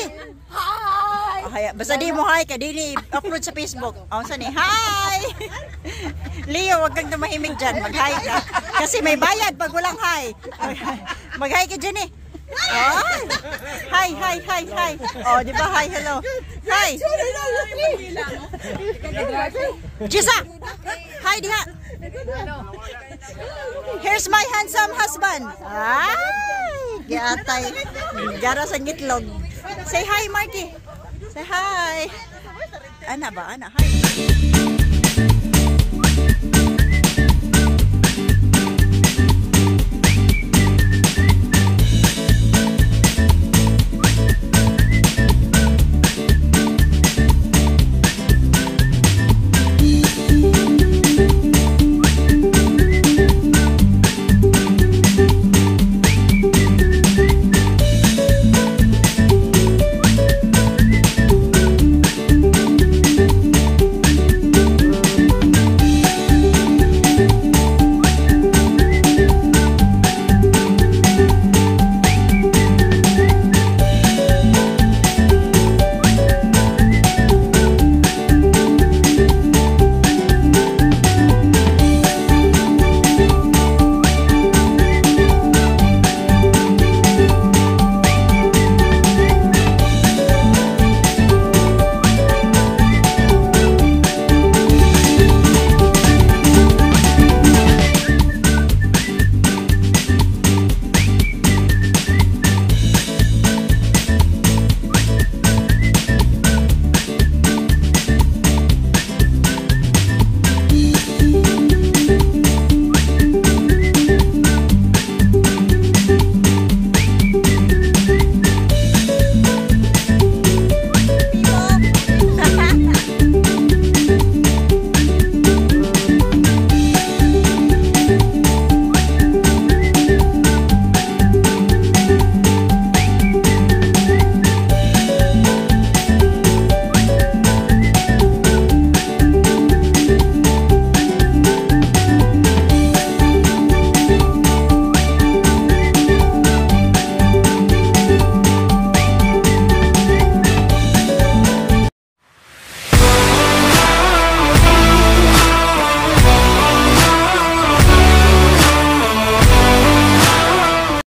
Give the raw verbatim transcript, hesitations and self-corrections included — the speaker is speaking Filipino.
Hi! Basta di mo hi ka, di ni upload sa Facebook. O, saan eh? Hi! Leo, wag kang tumahimik dyan. Mag-hi ka. Kasi may bayad pag walang hi. Mag-hi ka dyan eh. Oh. Hi, hi, hi, hi. Oh, di ba? Hi, hello. Hi. Jisa! Hi, diha. Here's my handsome husband. Ay! Giatay. Gara sa ngitlog. Say hi, Marky. Say hi. Ana ba? Ana. Hi.